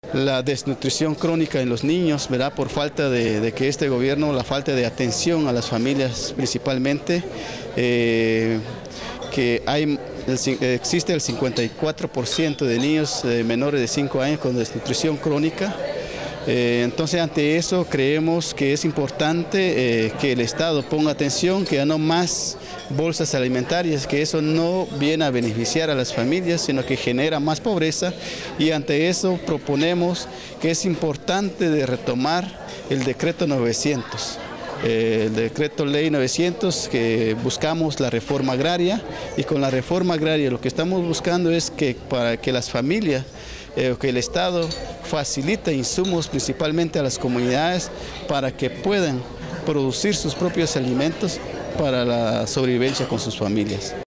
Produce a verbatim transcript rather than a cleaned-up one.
La desnutrición crónica en los niños, ¿verdad? Por falta de, de que este gobierno, la falta de atención a las familias principalmente, eh, que hay, el, existe el cincuenta y cuatro por ciento de niños eh, menores de cinco años con desnutrición crónica. Eh, entonces, ante eso creemos que es importante eh, que el Estado ponga atención, que ya no más bolsas alimentarias, que eso no viene a beneficiar a las familias, sino que genera más pobreza, y ante eso proponemos que es importante de retomar el decreto novecientos. Eh, el decreto ley novecientos, que buscamos la reforma agraria, y con la reforma agraria lo que estamos buscando es que para que las familias, eh, que el Estado facilite insumos principalmente a las comunidades para que puedan producir sus propios alimentos para la sobrevivencia con sus familias.